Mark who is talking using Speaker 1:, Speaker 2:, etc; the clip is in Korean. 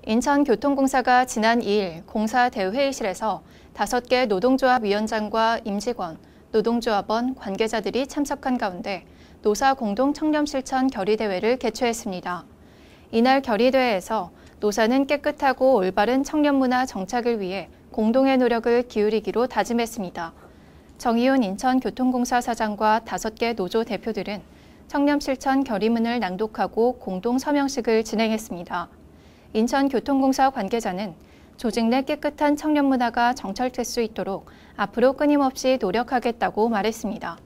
Speaker 1: 인천교통공사가 지난 2일 공사 대회의실에서 5개 노동조합 위원장과 임직원, 노동조합원, 관계자들이 참석한 가운데 노사 공동 청렴실천 결의대회를 개최했습니다. 이날 결의대회에서 노사는 깨끗하고 올바른 청렴문화 정착을 위해 공동의 노력을 기울이기로 다짐했습니다. 정의훈 인천교통공사 사장과 5개 노조 대표들은 청렴실천 결의문을 낭독하고 공동 서명식을 진행했습니다. 인천교통공사 관계자는 조직 내 깨끗한 청렴 문화가 정착될 수 있도록 앞으로 끊임없이 노력하겠다고 말했습니다.